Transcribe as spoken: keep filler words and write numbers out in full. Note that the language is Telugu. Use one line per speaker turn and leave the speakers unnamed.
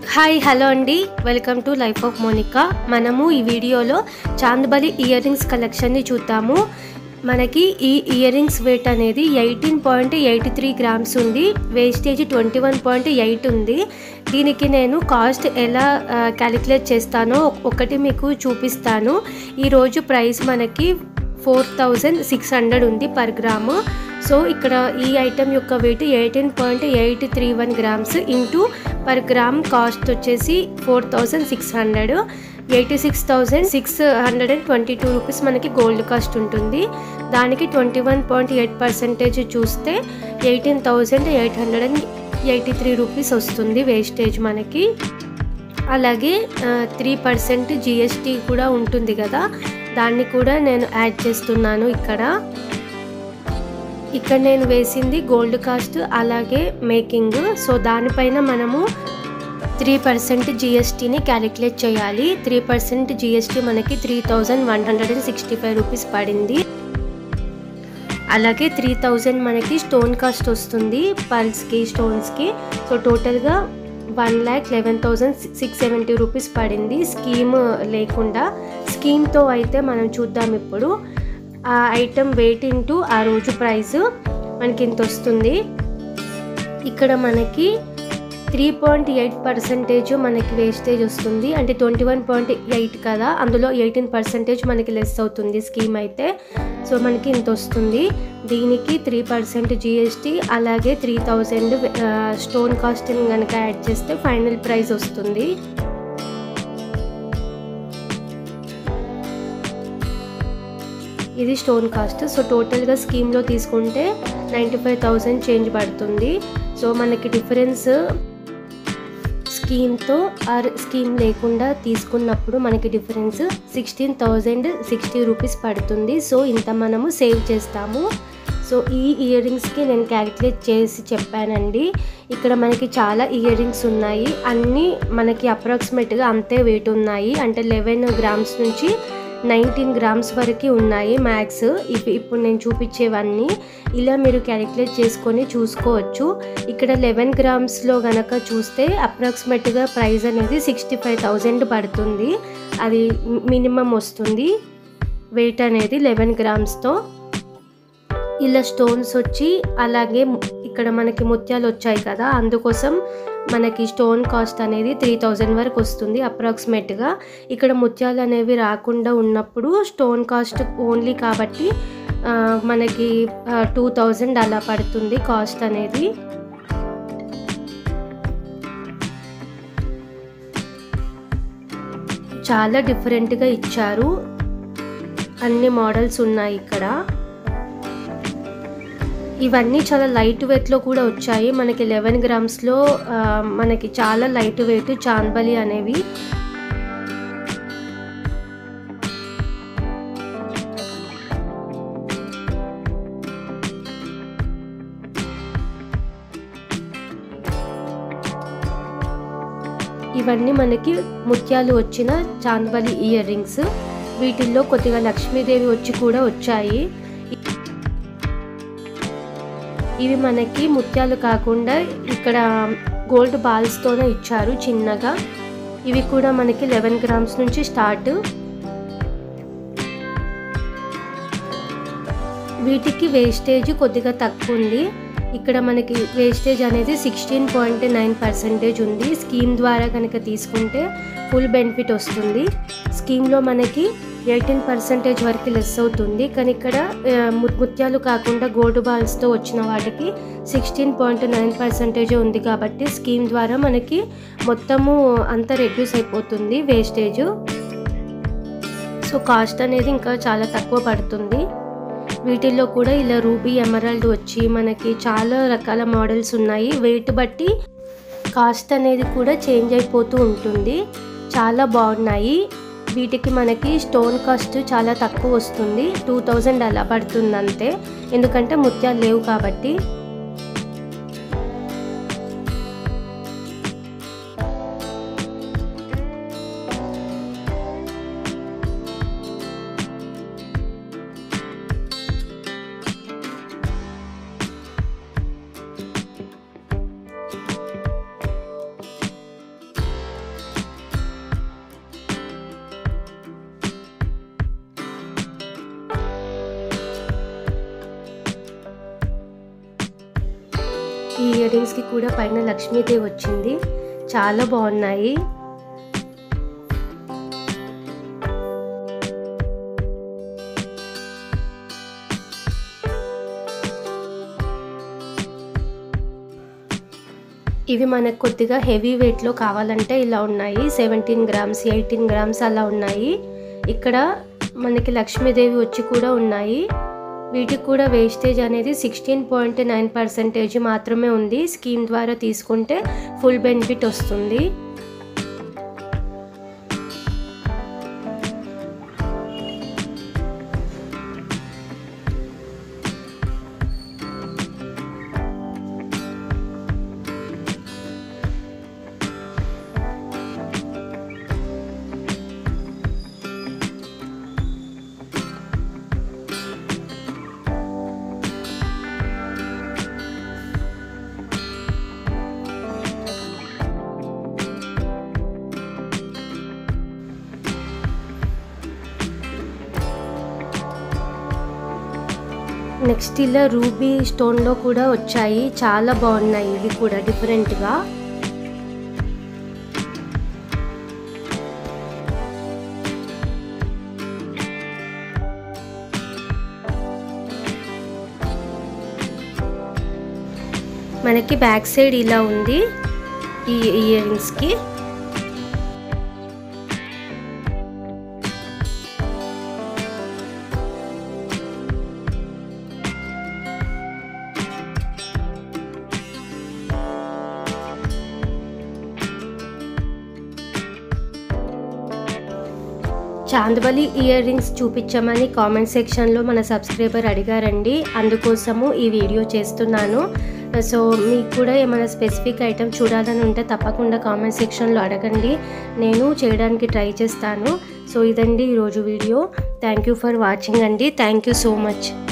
హాయ్ హలో అండి, welcome to life of Monica. మనము ఈ వీడియోలో చాందబలి ఇయర్ రింగ్స్ కలెక్షన్ని చూద్దాము. మనకి ఈ ఇయర్ రింగ్స్ వెయిట్ అనేది eighteen point eighty three grams ఉంది. Wastage twenty one point eight ఉంది. దీనికి నేను కాస్ట్ ఎలా క్యాలిక్యులేట్ చేస్తానో ఒకటి మీకు చూపిస్తాను. ఈరోజు ప్రైస్ మనకి ఫోర్ థౌజండ్ సిక్స్ హండ్రెడ్ ఉంది పర్ గ్రాము. సో ఇక్కడ ఈ ఐటమ్ యొక్క weight eighteen point eight three one grams into per gram cost వచ్చేసి four thousand six hundred eighty six thousand six hundred and twenty two rupees మనకి గోల్డ్ కాస్ట్ ఉంటుంది. దానికి twenty one point eight percentage చూస్తే eighteen thousand eight hundred and eighty three rupees వస్తుంది వేస్టేజ్ మనకి. అలాగే త్రీ పర్సెంట్ జిఎస్టీ కూడా ఉంటుంది కదా, దాన్ని కూడా నేను యాడ్ చేస్తున్నాను. ఇక్కడ ఇక్కడ నేను వేసింది గోల్డ్ కాస్ట్ అలాగే మేకింగ్. సో దానిపైన మనము త్రీ పర్సెంట్ జిఎస్టీని క్యాలిక్యులేట్ చేయాలి. త్రీ పర్సెంట్ జిఎస్టీ మనకి three thousand one hundred and sixty five rupees పడింది. అలాగే త్రీ థౌజండ్ మనకి స్టోన్ కాస్ట్ వస్తుంది పర్ల్స్కి స్టోన్స్కి. సో టోటల్గా one lakh eleven thousand six seventy rupees పడింది స్కీమ్ లేకుండా. స్కీమ్తో అయితే మనం చూద్దాం. ఇప్పుడు ఆ ఐటమ్ వెయిట్ ఇంటూ ఆ రోజు ప్రైస్ మనకి ఇంత వస్తుంది. ఇక్కడ మనకి త్రీ పాయింట్ ఎయిట్ పర్సెంటేజ్ మనకి వేస్టేజ్ వస్తుంది. అంటే ట్వంటీ వన్ పాయింట్ ఎయిట్ కదా, అందులో ఎయిటీన్ పర్సెంటేజ్ మనకి లెస్ అవుతుంది స్కీమ్ అయితే. సో మనకి ఇంత వస్తుంది. దీనికి త్రీ పర్సెంట్ జిఎస్టీ అలాగే త్రీ థౌజండ్ స్టోన్ కాస్ట్ని కనుక యాడ్ చేస్తే ఫైనల్ ప్రైస్ వస్తుంది. ఇది స్టోన్ కాస్ట్. సో టోటల్గా స్కీమ్లో తీసుకుంటే నైంటీ ఫైవ్ థౌజండ్ చేంజ్ పడుతుంది. సో మనకి డిఫరెన్స్ స్కీమ్తో ఆర్ స్కీమ్ లేకుండా తీసుకున్నప్పుడు మనకి difference sixteen thousand sixty rupees పడుతుంది. సో ఇంత మనము సేవ్ చేస్తాము. సో ఈ ఇయర్ రింగ్స్కి నేను క్యాలిక్యులేట్ చేసి చెప్పానండి. ఇక్కడ మనకి చాలా ఇయర్ రింగ్స్ ఉన్నాయి. అన్నీ మనకి అప్రాక్సిమేట్గా అంతే వెయిట్ ఉన్నాయి. అంటే లెవెన్ గ్రామ్స్ నుంచి నైన్టీన్ గ్రామ్స్ వరకు ఉన్నాయి మ్యాక్స్. ఇప్పుడు నేను చూపించేవన్నీ ఇలా మీరు క్యాలిక్యులేట్ చేసుకొని చూసుకోవచ్చు. ఇక్కడ లెవెన్ గ్రామ్స్లో కనుక చూస్తే అప్రాక్సిమేట్గా ప్రైస్ అనేది సిక్స్టీ ఫైవ్ థౌజండ్ పడుతుంది. అది మినిమం వస్తుంది వెయిట్ అనేది లెవెన్ గ్రామ్స్తో. ఇలా స్టోన్స్ వచ్చి అలాగే ఇక్కడ మనకి ముత్యాలు వచ్చాయి కదా, అందుకోసం మనకి స్టోన్ కాస్ట్ అనేది త్రీ థౌజండ్ వరకు వస్తుంది అప్రాక్సిమేట్గా. ఇక్కడ ముత్యాలు అనేవి రాకుండా ఉన్నప్పుడు స్టోన్ కాస్ట్ ఓన్లీ కాబట్టి మనకి టూ థౌజండ్ అలా పడుతుంది కాస్ట్ అనేది. చాలా డిఫరెంట్గా ఇచ్చారు, అన్ని మోడల్స్ ఉన్నాయి ఇక్కడ. ఇవన్నీ చాలా లైట్ వెయిట్లో కూడా వచ్చాయి. మనకి లెవెన్ గ్రామ్స్లో మనకి చాలా లైట్ వెయిట్ చాందబలి అనేవి. ఇవన్నీ మనకి ముత్యాలు వచ్చిన చాందబలి ఇయర్ రింగ్స్. వీటిల్లో కొద్దిగా లక్ష్మీదేవి వచ్చి కూడా వచ్చాయి. ఇవి మనకి ముత్యాలు కాకుండా ఇక్కడ గోల్డ్ బాల్స్తోనే ఇచ్చారు చిన్నగా. ఇవి కూడా మనకి లెవెన్ గ్రామ్స్ నుంచి స్టార్ట్. వీటికి వేస్టేజ్ కొద్దిగా తక్కువ ఉంది. ఇక్కడ మనకి వేస్టేజ్ అనేది సిక్స్టీన్ పాయింట్ నైన్ పర్సెంటేజ్ ఉంది. స్కీమ్ ద్వారా కనుక తీసుకుంటే ఫుల్ బెనిఫిట్ వస్తుంది. స్కీమ్లో మనకి ఎయిటీన్ పర్సెంటేజ్ వరకు లెస్ అవుతుంది. కానీ ఇక్కడ ముత్యాలు కాకుండా గోల్డ్ బాల్స్తో వచ్చిన వాటికి సిక్స్టీన్ పాయింట్ నైన్ పర్సెంటేజ్ ఉంది కాబట్టి స్కీమ్ ద్వారా మనకి మొత్తము అంతా రెడ్యూస్ అయిపోతుంది వేస్టేజ్. సో కాస్ట్ అనేది ఇంకా చాలా తక్కువ పడుతుంది. వీటిల్లో కూడా ఇలా రూబీ ఎమరాల్డ్ వచ్చి మనకి చాలా రకాల మోడల్స్ ఉన్నాయి. వెయిట్ బట్టి కాస్ట్ అనేది కూడా చేంజ్ అయిపోతూ ఉంటుంది. చాలా బాగున్నాయి. వీటికి మనకి స్టోన్ కాస్ట్ చాలా తక్కువ వస్తుంది, టూ థౌజండ్ అలా పడుతుంది అంతే, ఎందుకంటే ముత్యాలు లేవు కాబట్టి. ఇయర్ రింగ్స్కి కూడా పైన లక్ష్మీదేవి వచ్చింది, చాలా బాగున్నాయి. ఇవి మనకు కొద్దిగా హెవీ వెయిట్లో కావాలంటే ఇలా ఉన్నాయి, సెవెంటీన్ గ్రామ్స్ ఎయిటీన్ గ్రామ్స్ అలా ఉన్నాయి. ఇక్కడ మనకి లక్ష్మీదేవి వచ్చి కూడా ఉన్నాయి. వీటికి కూడా వేస్టేజ్ అనేది సిక్స్టీన్ పాయింట్ నైన్ పర్సెంటేజ్ మాత్రమే ఉంది. స్కీమ్ ద్వారా తీసుకుంటే ఫుల్ బెనిఫిట్ వస్తుంది. నెక్స్ట్ ఇలా రూబీ స్టోన్లో కూడా వచ్చాయి, చాలా బాగున్నాయి. ఇవి కూడా డిఫరెంట్గా. మనకి బ్యాక్ సైడ్ ఇలా ఉంది ఈ ఇయర్ రింగ్స్కి. చాందబలి ఇయర్ రింగ్స్ చూపించమని కామెంట్ సెక్షన్లో మన సబ్స్క్రైబర్ అడిగారండి, అందుకోసము ఈ వీడియో చేస్తున్నాను. సో మీకు కూడా ఏమైనా స్పెసిఫిక్ ఐటమ్ చూడాలని ఉంటే తప్పకుండా కామెంట్ సెక్షన్లో అడగండి, నేను చేయడానికి ట్రై చేస్తాను. సో ఇదండి ఈరోజు వీడియో. థ్యాంక్ యూ ఫర్ వాచింగ్ అండి. Thank you so much.